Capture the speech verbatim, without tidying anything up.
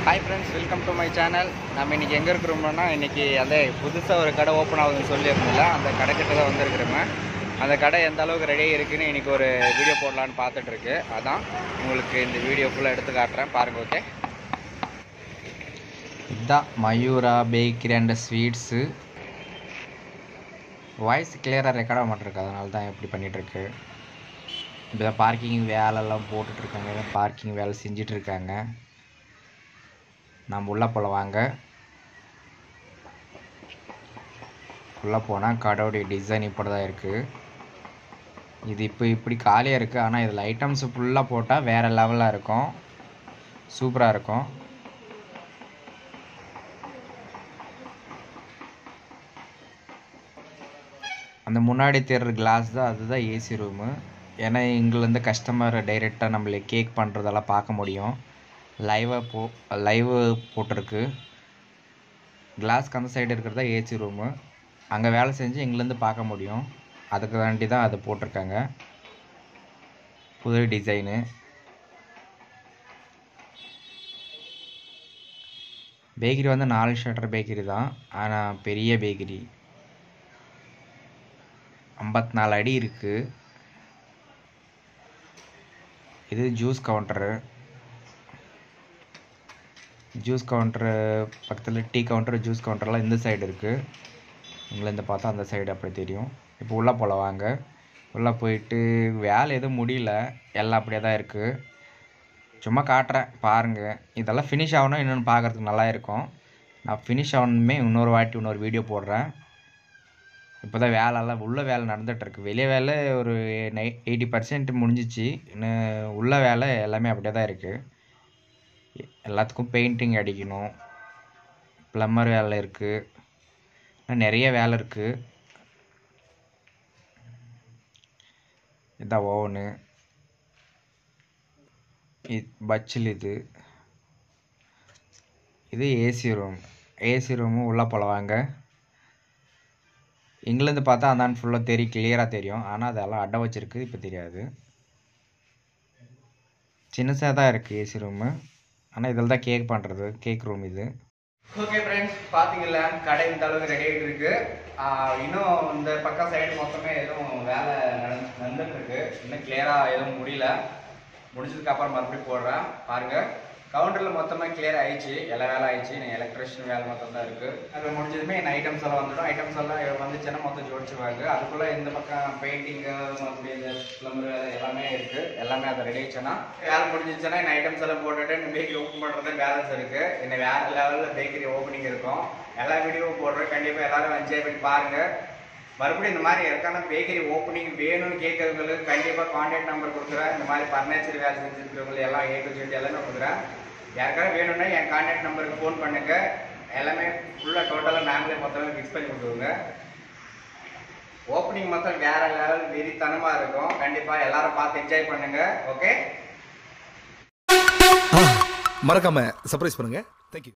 Hi friends, welcome to my channel. நம்ம இன்னைக்கு எங்க இருக்கோம்னா இன்னைக்கு அந்த புதுசா ஒரு கடை ஓபன் ஆகுதுன்னு சொல்லி இருந்தல அந்த கடை கிட்ட தான் வந்திருக்கேன். அந்த கடை எந்த அளவுக்கு ரெடி இருக்குன்னு இன்னைக்கு ஒரு வீடியோ போடலாம்னு பார்த்துட்டு இருக்கு. அதான் உங்களுக்கு இந்த வீடியோ ஃபுல்லா எடுத்து காட்றேன் பாருங்க. ஓகே, இதான் Mayura bakery and sweets. Voice கிளியரா ரெக்கார்ட் ஆக மாட்டிருக்கு, அதனால தான் இப்படி பண்ணிட்டு இருக்கு. இப்போ பார்க்கிங் வேலைலாம் போட்டுட்டு இருக்காங்க, பார்க்கிங் வேலை செஞ்சுட்டு இருக்காங்க. நம்ம உள்ளே போல வாங்க. உள்ளே போனால் கடையோடைய டிசைன் இப்படி தான் இருக்குது. இது இப்போ இப்படி காலியாக இருக்குது, ஆனால் இதில் ஐட்டம்ஸ் ஃபுல்லாக போட்டால் வேறு லெவலாக இருக்கும், சூப்பராக இருக்கும். அந்த முன்னாடி தெரிகிற கிளாஸ் தான், அதுதான் ஏசி ரூமு. ஏன்னா இங்கேருந்து கஸ்டமர் டைரெக்டாக நம்மளை கேக் பண்ணுறதெல்லாம் பார்க்க முடியும். லைவாக போ லைவ் போட்டிருக்கு. கிளாஸ்க்கு அந்த சைடு இருக்கிறதா ஏசி ரூமு. அங்கே வேலை செஞ்சு எங்கேருந்து பார்க்க முடியும், அதுக்கு வேண்டி தான் அதை போட்டிருக்காங்க. புது டிசைனு. பேக்கரி வந்து நாலு ஷட்டர் பேக்கரி தான், ஆனால் பெரிய பேக்கரி. ஐம்பத்தி நாலு அடி இருக்குது. இது ஜூஸ் கவுண்டரு. ஜூஸ் கவுண்டரு பக்கத்தில் டீ கவுண்டர், ஜூஸ் கவுண்டர்லாம் இந்த சைடு இருக்குது. இங்கேருந்து பார்த்தா அந்த சைடு அப்படி தெரியும். இப்போ உள்ளே போல வாங்க. உள்ளே போயிட்டு வேலை எதுவும் முடியல, எல்லாம் அப்படியே தான் இருக்குது. சும்மா காட்டுறேன் பாருங்கள். இதெல்லாம் ஃபினிஷ் ஆகணும், இன்னொன்று பார்க்குறதுக்கு நல்லா இருக்கும். நான் ஃபினிஷ் ஆகணுமே இன்னொரு வாட்டி இன்னொரு வீடியோ போடுறேன். இப்போ தான் வேலைலாம் உள்ள வேலை நடந்துகிட்ருக்கு. வெளியே வேலை ஒரு நை எயிட்டி பர்சன்ட் முடிஞ்சிச்சு. இன்னும் உள்ள வேலை எல்லாமே அப்படியே தான் இருக்குது. எல்லாத்துக்கும் பெயிண்டிங் அடிக்கணும், ப்ளம்மர் வேலை இருக்குது, இன்னும் நிறைய வேலை இருக்குது. இதான் ஓவனு, இது பச்சில். இது இது ஏசி ரூம். ஏசி ரூமு உள்ளே போல வாங்க. இங்கிலேருந்து பார்த்தா அந்தாண்டு ஃபுல்லாக தெரியும், கிளியராக தெரியும். ஆனால் அதெல்லாம் அடை வச்சுருக்கு, இப்போ தெரியாது. சின்னசாக தான் இருக்குது ஏசி ரூமு. ஆனால் இதில் தான் கேக் பண்ணுறது, கேக் ரூம் இது. ஓகே ஃப்ரெண்ட்ஸ், பார்த்தீங்களா கடை இந்த அளவுக்கு ரெடி ஆகிட்டு இருக்கு. இன்னும் இந்த பக்கம் சைடு மொத்தமே எதுவும் வேலை நடந்து நடந்துட்டு இருக்கு. இன்னும் கிளியராக எதுவும் முடியல. முடிஞ்சதுக்கு அப்புறம் மறுபடியும் போடுறேன் பாருங்க. கவுண்டரில் மொத்தமாக கிளியர் ஆயிடுச்சு, எல்லா வேலை ஆயிடுச்சு. நீங்கள் எலக்ட்ரிஷியன் வேலை மொத்தம் தான் இருக்குது. அது முடிஞ்சதுமே என் ஐட்டம்ஸ் எல்லாம் வந்துடும். ஐட்டம்ஸ் எல்லாம் வந்துச்சுன்னா மொத்தம் ஜோடிச்சுவாங்க. அதுக்குள்ளே இந்த பக்கம் பெயிண்டிங்கு மறுபடியும் இந்த ப்ளம்பர் வேலை எல்லாமே இருக்குது. எல்லாமே அதை ரெடி ஆயிடுச்சுன்னா வேலை முடிஞ்சிச்சுன்னா என் ஐட்டம்ஸ் எல்லாம் போட்டுட்டு இந்த பேக்கரி ஓப்பன் பண்ணுறது பேலன்ஸ் இருக்குது. இன்னும் வேறு லெவலில் பேக்கரி ஓப்பனிங் இருக்கும். எல்லா வீடியோவும் போடுறேன், கண்டிப்பாக எல்லாரும் என்ஜாய் பண்ணி பாருங்கள். மறுபடியும் இந்த மாதிரி இருக்கான பேக்கரி ஓப்பனிங் வேணும்னு கேட்கறவங்களுக்கு கண்டிப்பாக கான்டாக்ட் நம்பர் கொடுக்குறேன். இந்த மாதிரி ஃபர்னிச்சர் வேலை செஞ்சுருக்கிறவங்களுக்கு எல்லாம் ஏ டு ஜெட் எல்லாமே கொடுக்குறேன். யாருக்காவது வேணும்னா என் கான்டாக்ட் நம்பருக்கு ஃபோன் பண்ணுங்க. எல்லாமே ஃபுல்லாக டோட்டலாக நாங்களே மொத்தமே ஃபிக்ஸ் பண்ணி கொடுத்துருவோங்க. ஓப்பனிங் மொத்தம் வேற லெவல் வெறித்தனமாக இருக்கும். கண்டிப்பாக எல்லாரும் பார்த்து என்ஜாய் பண்ணுங்க. ஓகே, மறக்காம சர்ப்ரைஸ் பண்ணுங்க.